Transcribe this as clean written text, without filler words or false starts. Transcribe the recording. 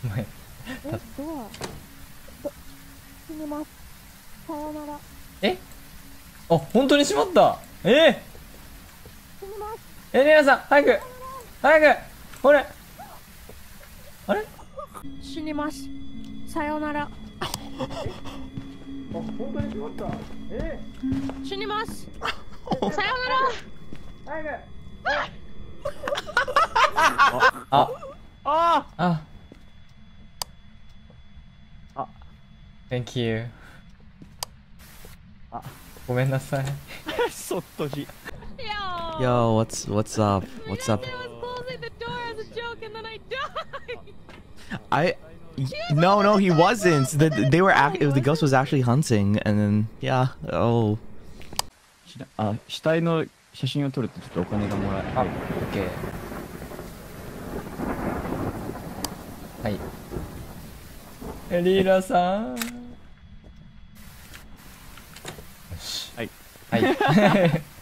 前ドア死にます。さよなら。 え、あ、本当に閉まった。 死にます。 エリアさん早く早く、これあれ、 死にます。さよなら。 あ、本当に閉まった。 死にます。さよなら。 早くああ Thank you。 ごめんなさい。 そっとし。 Yo, what's up? What's up? I no, he wasn't. They were the ghost was actually hunting, and then yeah. Oh. 死体の写真を撮るとちょっとお金がもらえる。 あ、OK。はい。エリーラさん。よし。 はい。 はい。